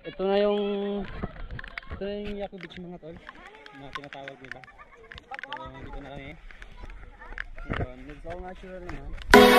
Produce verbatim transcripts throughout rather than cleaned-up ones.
ito na yung ito na yung Yaku Beach mga tol na tinatawag nila. So dito na kami. Yun, it's all natural naman.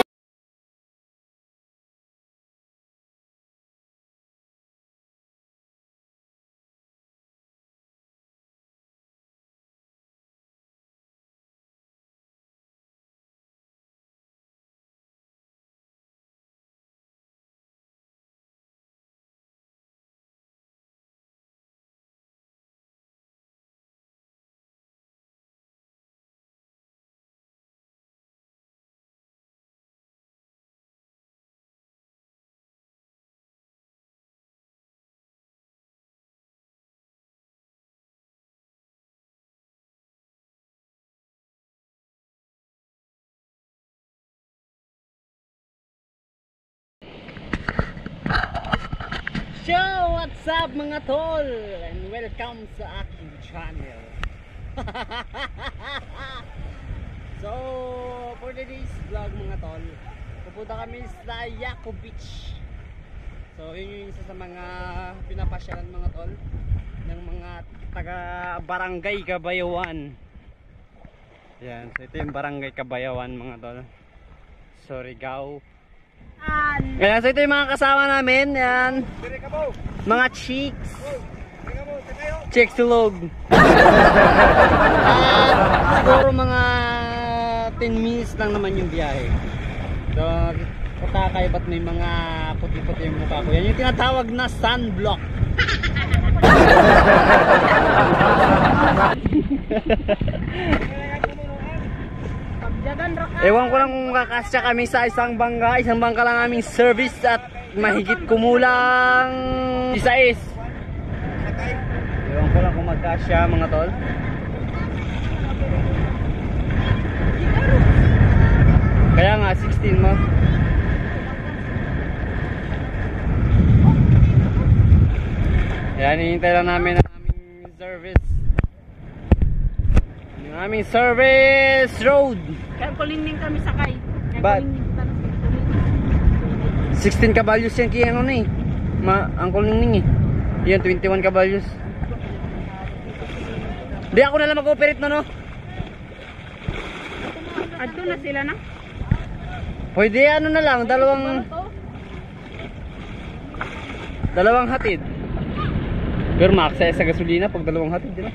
So, what's up mga tol? And welcome sa aking channel. So, for today's vlog mga tol, pupunta kami sa Yaku Beach. So, yun yung isa sa mga pinapasyalan mga tol ng mga taga Barangay Kabayawan. Yan, so ito yung Barangay Kabayawan mga tol. Surigao. Ayan, so ito yung mga kasama namin. Ayan, mga chicks. Chicks tulog. At siguro mga ten minutes lang naman yung biyahe. So katakay ba't may mga puti-puti yung mukha ko. Yan yung tinatawag na sunblock. Ewan ko lang kung kakasya kami sa isang bangka. Isang bangka lang aming service at mahigit kumulang isais. Ewan ko lang kung magkasya mga tol. Kaya nga sixteen mo. Yan, hinihintay lang namin ang aming service. Ang aming service road. Kaya kulingning kami sakay. But sixteen kabalyos yan kaya ano na eh. Ma, ang kulingning eh. Yan, twenty-one kabalyos. Di ako na lang mag-operate na no? Adto na sila na? Pwede ano na lang, dalawang dalawang hatid. Pero makasaya sa gasolina pag dalawang hatid, di ba?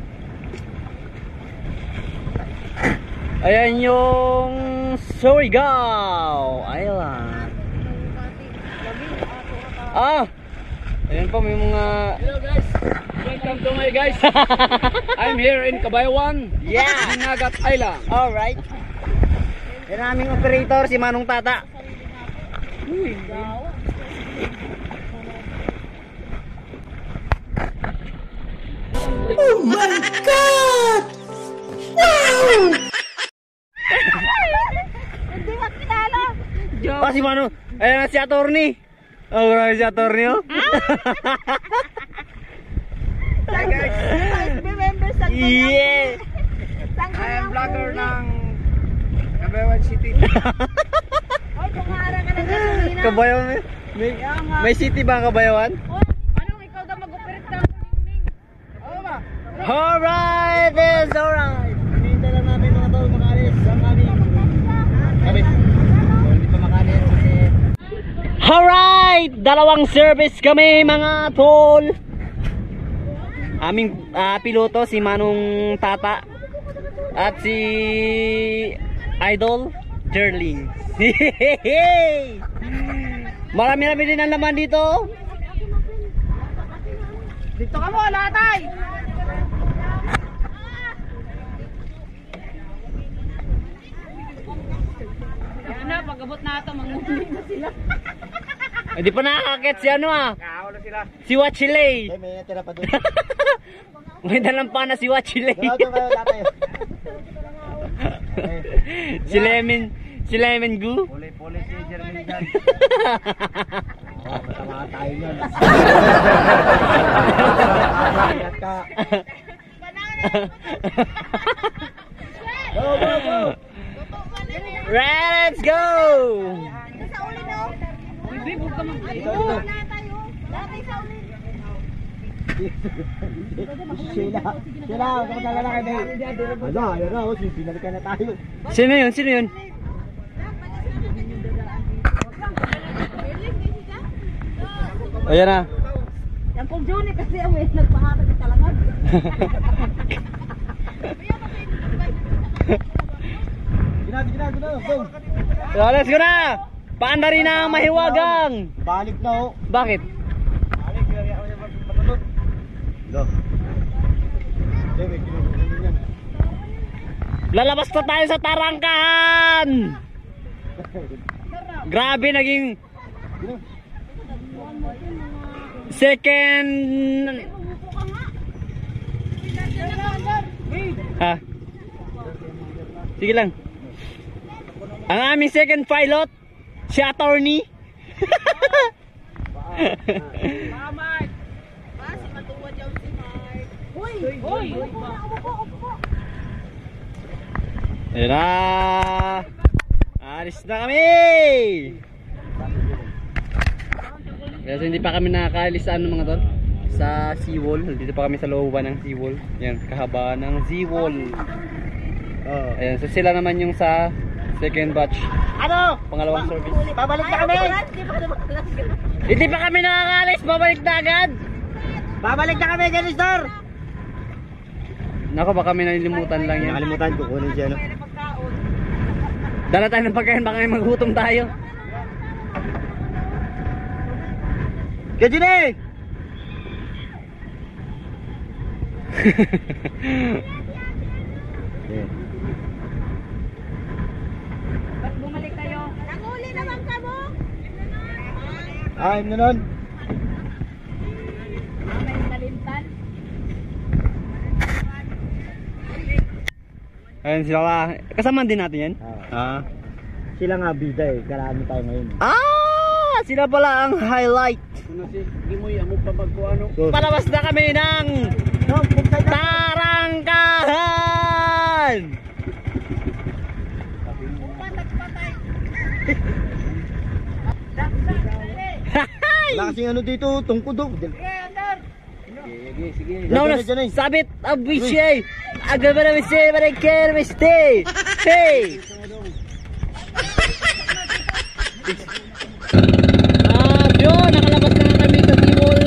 Ayan yung Surigao Island. Ah! Ayan po may mga... Hello guys! Welcome to my guys! I'm here in Kabayawan, Yeah! Dinagat Island. Alright. Yan ang aming operator, si Manong Tata. Oh my God! Wow! Hindi ka kilala. Joke. Ah, si Manong. Ayan na si Attorney. Oh, grabe si Attorney oh. Hi guys! Remember sa Yeah! I am vlogger ng Kabayawan City. Oy, kumara ka na gasolina. Kabayawan may, may, may city ba ang Kabayawan? Oy, anong ikaw daw mag-operate ka ng kulingning? Oo ba? Alright, it's alright. Hinihintay lang namin mga tol makalis ang aming kami. So, hindi pa makalis kasi... Alright! Dalawang service kami mga tol. Aming uh, piloto si Manong Tata at si Idol Jerling. Marami-rami din ang laman dito. Dito ka mo, latay! Yan na, pag-abot na ito, mangulit na sila. Hindi pa nakakakit si ano ah. Nakawala sila. Si Wachile. May may tira pa doon. May dalang pa na si Wachile. Doon kayo tatay. Si Lemon, si Lemon Goo. Puli-puli si Jeremy dyan. Oo, matama tayo nyan. Ingat ka. Go, go, go! Let's go! Sa uli na. Uy, babe, huwag ka mag- Ito, ito. Latay sa uli. Sila. Sila, huwag ka magalala kayo dahil. Ano, ayun na, pinalikan na tayo. Sino yun? Sino yun? Ayan na. Yang kong Johnny kasi ang may nagpahatag ng talangan. Gina, gina, gina, go. So, let's go na! Paanda rin ang mahiwagang! Balik na ho. Bakit? Balik, kaya ako niya matulog. Go. Eh, may kinukunin yan. Lalabas na tayo sa tarangkahan! Grabe, naging second ha. Sige lang. Ang aming second pilot si attorney. Ayan na. Alis na kami. Kasi hindi pa kami nakakaalis sa ano mga tol, sa seawall. Dito pa kami sa looban ng seawall. Yan, kahabaan ng seawall. Oh. Ayan, so sila naman yung sa second batch. Ano? Pangalawang service. Babalik na kami. Hindi pa kami nakakaalis, babalik na agad. Babalik na kami, Janister. Nako, baka may nalilimutan lang yan. Nakalimutan ko kunin siya, no? Dala tayo ng pagkain, baka may maghutom tayo. Kaya Jini! Ba't bumalik kayo? Nanguli naman ka mo! Ay, ano nun? May nalintan. Ayan sila, kasama din natin yan. Ah. Sila nga bida eh, karami tayo ngayon. Ah, sila pala ang highlight. Ano si Gimoy, amo pa magkuano. So, Palabas na kami ng no, tarangkahan. wala kasing ano dito, tungkod do. Sige, sige. No, no, Dyan, dyan, dyan, eh. sabit abishay. Agad na misi, para care mistake. Hey. Ah, yun, nakalabas na kami sa seawall.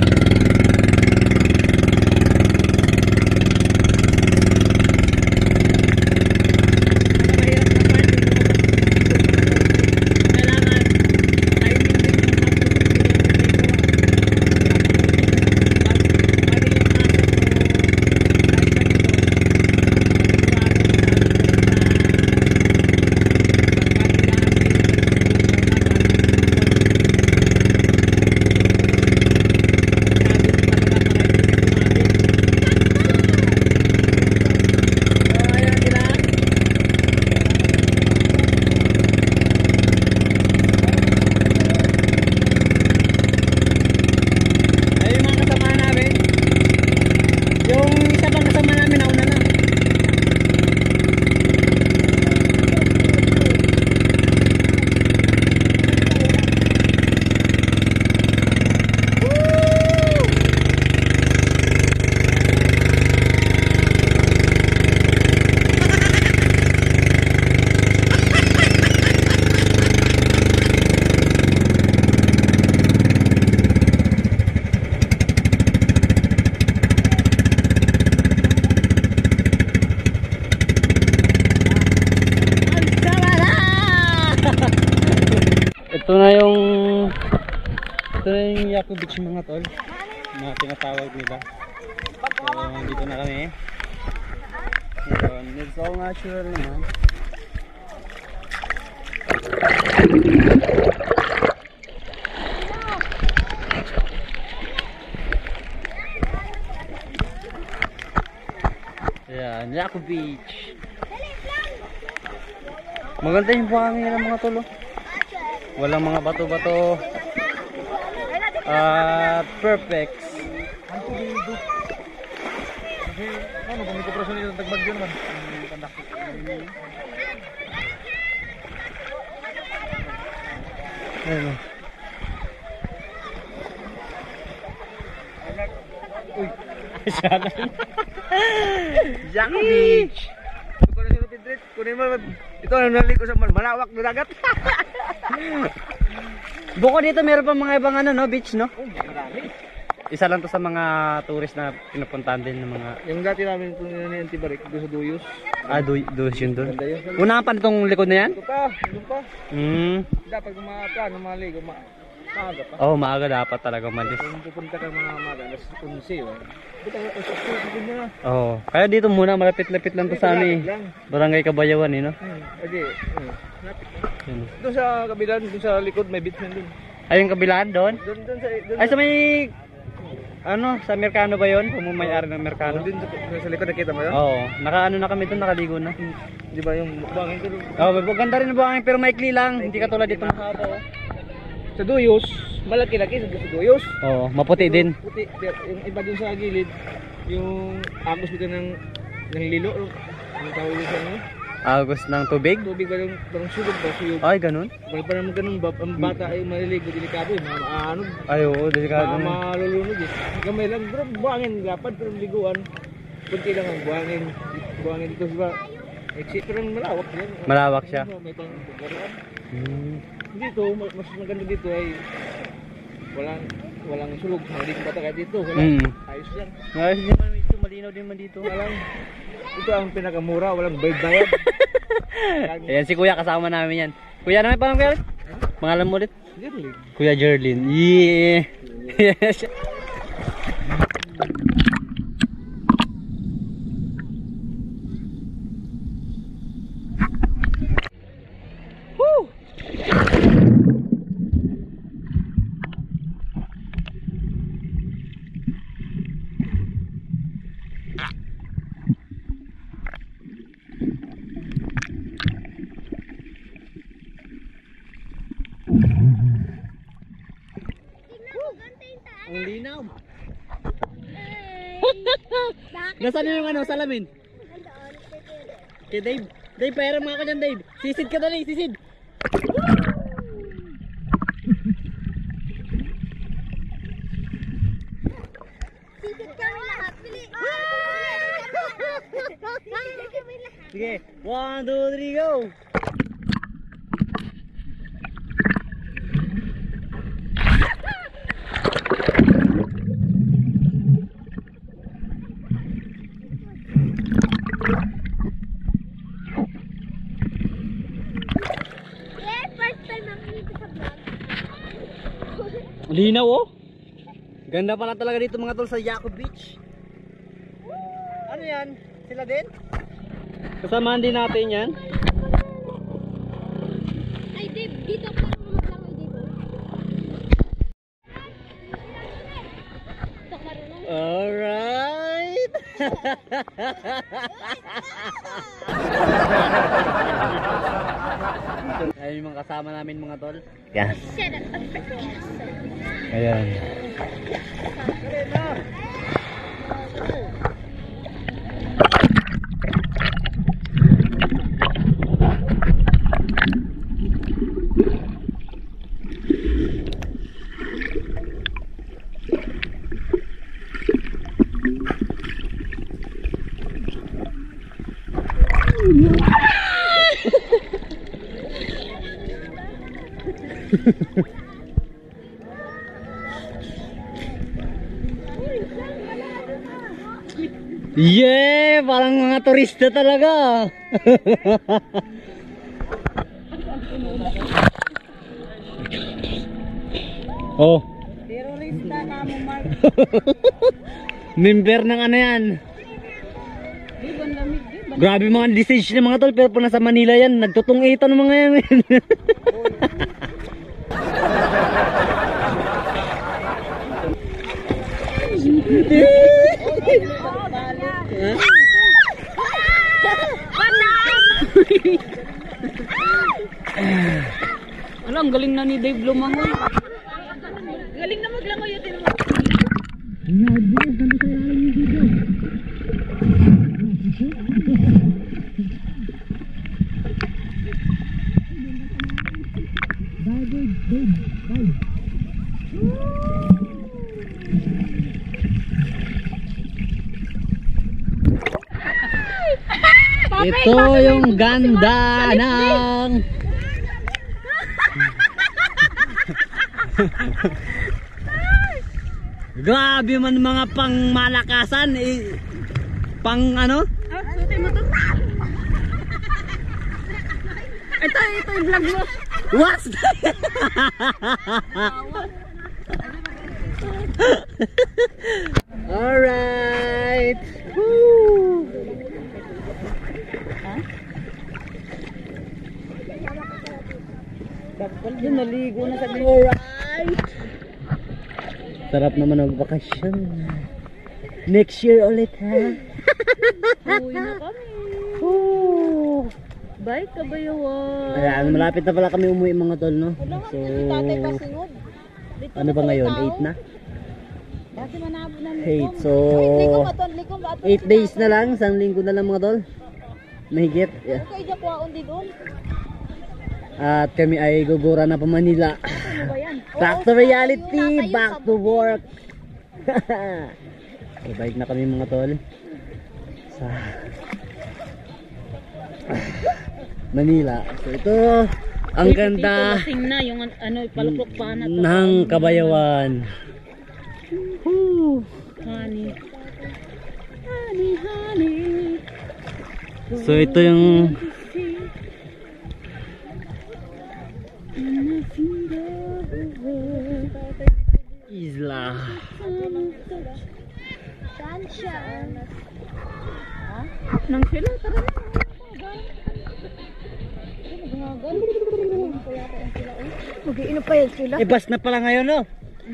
Ito na yung ito na yung Yaku Beach mga tol, na tinatawag nila. So dito na kami. Yun, it's all natural naman. Ayan, Yaku Beach. Maganda yung buhangin ng mga tol. Walang mga bato-bato. At perfect. ano, kung may kuprasyon nito, tagbagyo naman. Ayun. Uy. Yaku Beach. Ito na sinupid rin. Kunin mo. Ito na naliko sa malawak na dagat. Bukod dito meron pa mga ibang ano no, beach no? Oh, marami. Isa lang to sa mga tourist na pinupuntahan din ng mga Yung dati namin kung yun yung Tibarik, doon sa Duyos. ah do doon yun doon. Ganda yun. Unahan pa nitong likod na yan? Ito pa, doon pa. Hmm. Dapat kumaka, namaligo, ma maaga pa. Oh, maaga dapat talaga umalis. Kung pupunta ka mga maaga, nasa kunsi, oh. Ito ka, sa kunsi na. Oh, kaya dito muna malapit-lapit lang to sa amin. Lang. Barangay Kabayawan eh no. Hmm, edi, hmm, lapit lang. Yun. Doon sa kabilang, doon sa likod, may beach na doon. Ay yung kabilaan doon? Doon, doon sa, doon Ay sa may ano, sa Mercano ba 'yon? Kung may-ari ng Mercano. doon sa, sa likod, nakita mo yun? Oo, nakaano na kami doon, nakaligo na. Di ba yung mukbangin ko doon? Oh, maganda rin ang buhangin pero maikli lang, hindi katulad dito mahaba oh. Sa Duyos, malaki-laki sa sa Duyos. Oo, maputi din. Puti, pero yung iba doon sa gilid, yung agos dito ng, ng lilo, ang tawag dito sa ano? Agos ng tubig. Tubig ba yung parang sugod ba? Suyog. Ay, ganun. Wala pa naman ganun ba? Ang bata ay maliligo, delikado eh. Mga ano, Ay, oo, delikado. mga malulunod eh. Gamay lang, pero buhangin, lapad, pero liguan. Kunti lang ang buhangin. Buhangin dito diba? Exit, pero malawak yan. Malawak siya. May pang pagkaroon. Hmm. Dito, mas mas maganda dito ay walang walang sulog. Maliit bata kaya dito. Wala. Mm. Ayos lang. Ayos din man dito, malinaw din man dito. Walang, ito ang pinakamura, walang bayad-bayad. Ayan si Kuya, kasama namin yan. Kuya, ano may pangalan kuya? Pangalan mo ulit? Jerling. Kuya Jerlin. Yeah. Yes. Woo! Ang linaw. Nasaan yung ano, salamin? Kay Dave. Dave, pera mga ka dyan, Dave. Sisid ka dali, sisid. Sikit kami lahat. Pili. Sikit kami lahat. Sige, one, two, three, go. Yeah, first time ako dito sa vlog. Linaw oh. Ganda pala talaga dito mga tol sa Yaku Beach. Ano yan? Sila din? Kasamahan din natin yan. Ay, Dave, dito pa maglangoy dito. Ito marunong. Alright. Ayun yung mga kasama namin mga tol. Yan. Shut up, Africa. Ayan. Yeah, parang mga turista talaga. Oh. Terorista ka mo, Mark. Member ng ano yan. Di ba lamig? Di ba? Grabe mga disage ng mga tol, pero po nasa Manila yan, nagtutungitan ng mga yan. Alam, ang galing na ni Dave lumangoy. Galing na maglangoy yun. Tinan mo. Ito yung ganda ng grabe man mga pang malakasan eh, pang ano? Ah, suotin mo to. Ito, ito yung vlog mo. What? Alright. Woo. Dapat yun, naligo na sa bilis. Alright. Sarap naman ng bakasyon. Next year ulit ha. Uwi na kami. Woo. Bye, kabayawan. Ayan, malapit na pala kami umuwi mga tol, no? So, ano ba ngayon? eight na? Kasi manabot na eight. So, Likom aton, likom aton. eight days na lang. Isang linggo na lang mga tol. Mahigit. Yeah. Okay, diya kuwaon din doon. At kami ay gugura na pa Manila. Ano ba yan? Back to reality. Back to work. So, balik na kami mga tol. Sa Manila. So, ito ang ganda Lasing na yung ano, paluklok pa na to. ng Kabayawan. Woo. Honey. Honey, honey. So, ito yung isla. Sunshine. Nang sila, tara na. Mag-iinom pa yan sila. Eh, bus na pala ngayon, no?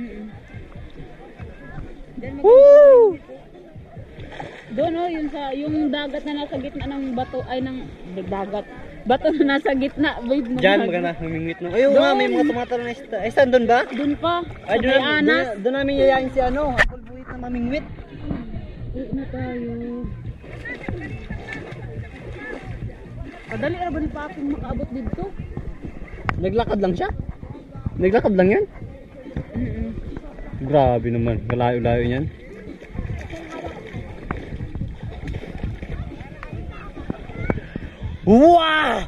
Woo! Doon oh, yung sa yung dagat na nasa gitna ng bato ay ng dagat. Bato na nasa gitna, babe. ng Diyan, dagat. maganda, namingwit no. Ayun nga, may mga tumatalon na isda. Ay, saan doon ba? Doon pa. Ay, Sa doon, may doon, anas. doon namin yayain si ano, apple buhit na mamingwit. Uwi na tayo. Padali na ba ni Paking makaabot dito? Naglakad lang siya? Naglakad lang yan? Mm-mm. Grabe naman, kalayo-layo niyan. Wow!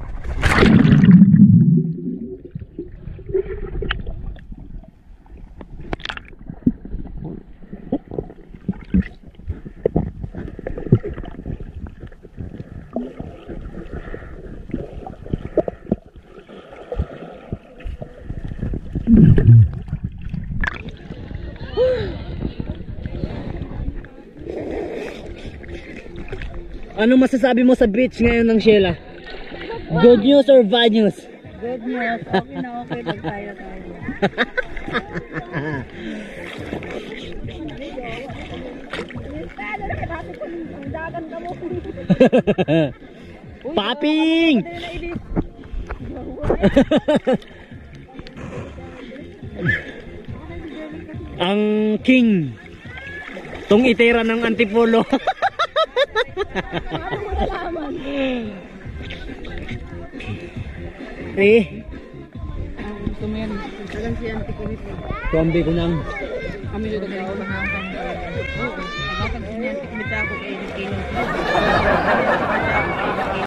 Ano masasabi mo sa beach ngayon ng Sheila? Good news or bad news? Good news. Okay na okay. Magtayo tayo. Paping! Ang king tong itera ng Antipolo. Eh, Gusto mo yan. Tagang siya natikunit mo. tuambi ko nang Kami dito kaya ako nakakang. Oo. Nakakang siya natikunit ako kay Kilo.